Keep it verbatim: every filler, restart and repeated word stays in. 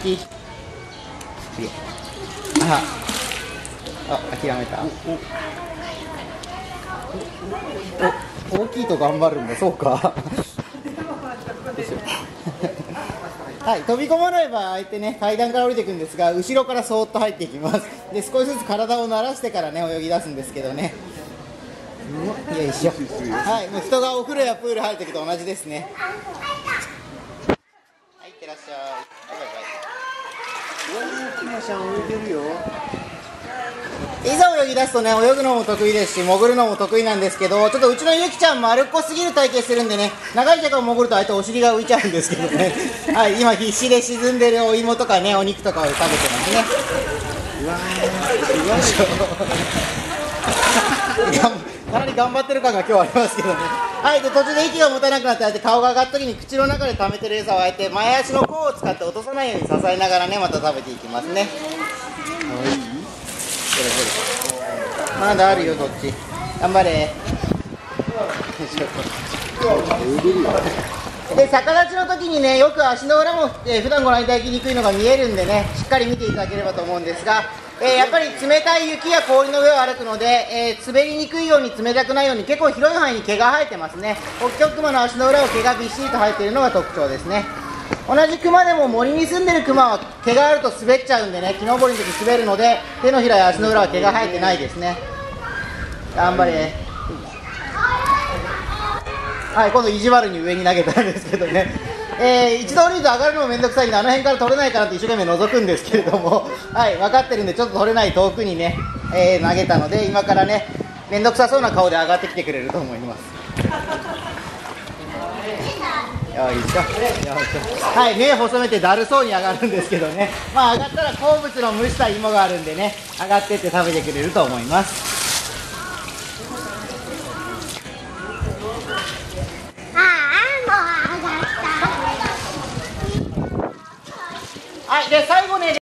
き。ああ、諦めた。おお大きいと頑張るんだ、そうか。はい、飛び込まない場合、相手ね、階段から降りていくんですが、後ろからそーっと入っていきます。で、少しずつ体を慣らしてからね、泳ぎ出すんですけどね。よいしょ。はい、もう人がお風呂やプール入るときと同じですね。はい、いってらっしゃい。バイバイ。 おー、きなちゃん泳いでるよ。 いざ泳ぎ出すとね、泳ぐのも得意ですし、潜るのも得意なんですけど、ちょっとうちのゆきちゃん丸っこすぎる体型してるんでね、長い時間潜ると相手お尻が浮いちゃうんですけどね。はい、今必死で沈んでるお芋とかね、お肉とかを食べてますね。 うわー、うわーかなり頑張ってる感が今日はありますけどね。はい、で途中で息が持たなくなって、あえて顔が上がった時に口の中で溜めてる餌をあえて前足の甲を使って落とさないように支えながらね、また食べていきますね。まだあるよ、そっち。頑張れ。で、逆立ちの時にね、よく足の裏も、えー、普段ご覧いただきにくいのが見えるんでね、しっかり見ていただければと思うんですが、えー、やっぱり冷たい雪や氷の上を歩くので、えー、滑りにくいように冷たくないように結構広い範囲に毛が生えてますね。ホッキョクマの足の裏を毛がびっしりと生えているのが特徴ですね。同じクマでも森に住んでるクマは毛があると滑っちゃうんでね、木登りの時滑るので、手のひらや足の裏は毛が生えてないですね。頑張れ。はい、今度意地悪に上に投げたんですけどね、えー、一度降りると上がるのもめんどくさいんで、あの辺から取れないかなと一生懸命覗くんですけれども、はい、分かってるんでちょっと取れない遠くにね、えー、投げたので、今からね、めんどくさそうな顔で上がってきてくれると思います。よいしょ、よいしょ。はい、目細めてだるそうに上がるんですけどね、まあ上がったら好物の蒸した芋があるんでね、上がってって食べてくれると思います。はい、で最後ね